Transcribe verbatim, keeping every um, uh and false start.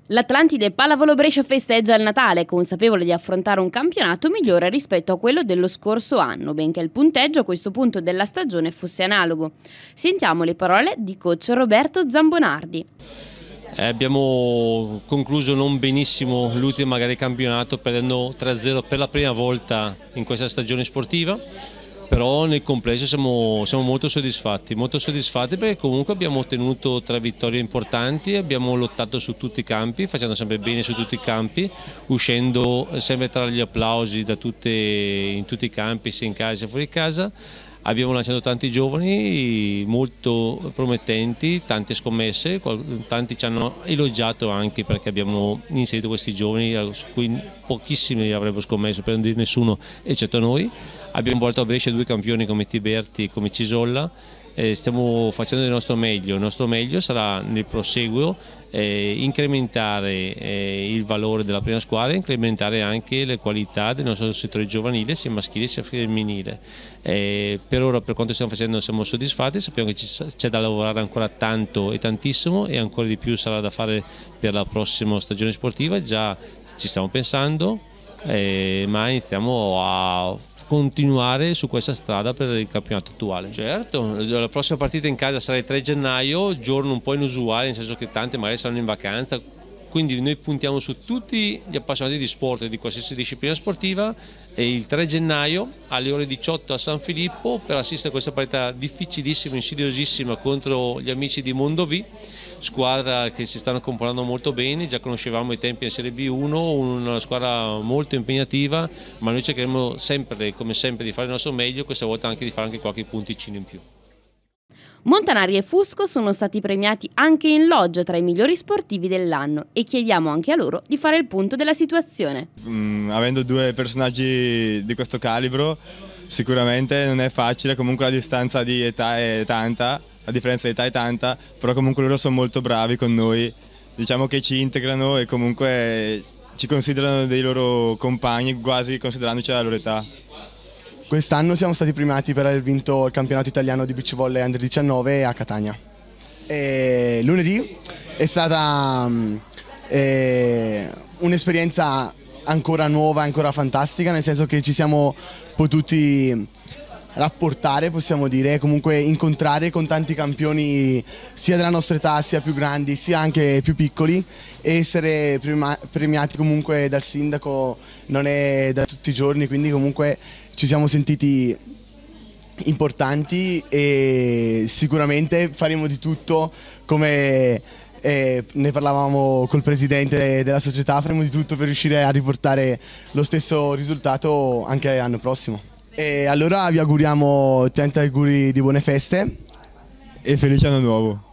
L'Atlantide Pallavolo Brescia festeggia il Natale, consapevole di affrontare un campionato migliore rispetto a quello dello scorso anno, benché il punteggio a questo punto della stagione fosse analogo. Sentiamo le parole di coach Roberto Zambonardi. Eh, abbiamo concluso non benissimo l'ultimo magari campionato, perdendo tre a zero per la prima volta in questa stagione sportiva. Però nel complesso siamo, siamo molto soddisfatti, molto soddisfatti perché comunque abbiamo ottenuto tre vittorie importanti, abbiamo lottato su tutti i campi, facendo sempre bene su tutti i campi, uscendo sempre tra gli applausi da tutte, in tutti i campi, sia in casa sia fuori casa. Abbiamo lanciato tanti giovani molto promettenti, tante scommesse, tanti ci hanno elogiato anche perché abbiamo inserito questi giovani su cui pochissimi avrebbero scommesso, per non dire nessuno eccetto noi. Abbiamo portato a Brescia due campioni come Tiberti e come Cisolla. Eh, stiamo facendo il nostro meglio, il nostro meglio sarà nel proseguo eh, incrementare eh, il valore della prima squadra e incrementare anche le qualità del nostro settore giovanile sia maschile sia femminile. Eh, per ora, per quanto stiamo facendo, siamo soddisfatti, sappiamo che c'è da lavorare ancora tanto e tantissimo e ancora di più sarà da fare per la prossima stagione sportiva, già ci stiamo pensando, eh, ma iniziamo a continuare su questa strada per il campionato attuale. Certo, la prossima partita in casa sarà il tre gennaio, giorno un po' inusuale, nel senso che tanti magari saranno in vacanza, quindi noi puntiamo su tutti gli appassionati di sport e di qualsiasi disciplina sportiva e il tre gennaio alle ore diciotto a San Filippo per assistere a questa partita difficilissima, insidiosissima contro gli amici di Mondovì, squadra che si stanno componendo molto bene, già conoscevamo i tempi in Serie B uno, una squadra molto impegnativa, ma noi cercheremo sempre, come sempre, di fare il nostro meglio, questa volta anche di fare anche qualche punticino in più. Montanari e Fusco sono stati premiati anche in loggia tra i migliori sportivi dell'anno e chiediamo anche a loro di fare il punto della situazione. Mm, avendo due personaggi di questo calibro sicuramente non è facile, comunque la distanza di età è tanta, la differenza di età è tanta, però comunque loro sono molto bravi con noi, diciamo che ci integrano e comunque ci considerano dei loro compagni quasi considerandoci la loro età. Quest'anno siamo stati premiati per aver vinto il campionato italiano di beach volley under diciannove a Catania. E lunedì è stata eh, un'esperienza ancora nuova, ancora fantastica, nel senso che ci siamo potuti rapportare, possiamo dire, comunque incontrare con tanti campioni sia della nostra età, sia più grandi, sia anche più piccoli, e essere premiati comunque dal sindaco non è da tutti i giorni, quindi comunque ci siamo sentiti importanti e sicuramente faremo di tutto, come eh, ne parlavamo col presidente della società, faremo di tutto per riuscire a riportare lo stesso risultato anche l'anno prossimo. E allora vi auguriamo tanti auguri di buone feste e felice anno nuovo.